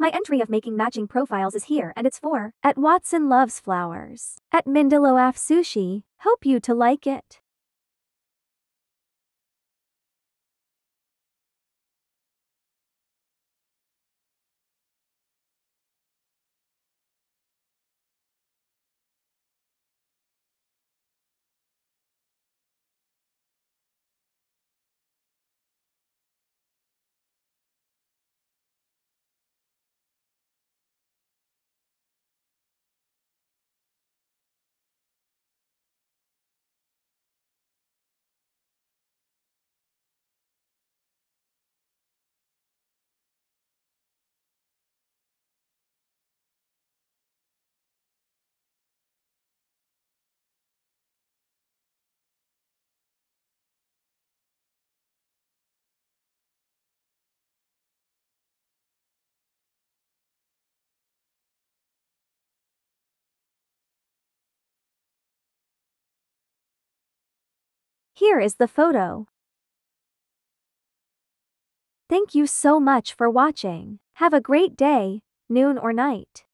My entry of making matching profiles is here and it's for at Watson Loves Flowers. At Mindaloaf Sushi. Hope you to like it. Here is the photo. Thank you so much for watching. Have a great day, noon or night.